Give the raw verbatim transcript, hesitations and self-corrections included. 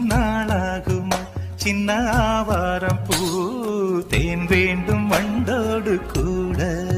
நாளாகுமா சின்ன ஆவாரம் பூ தேன் வேண்டும் வண்டோடு கூட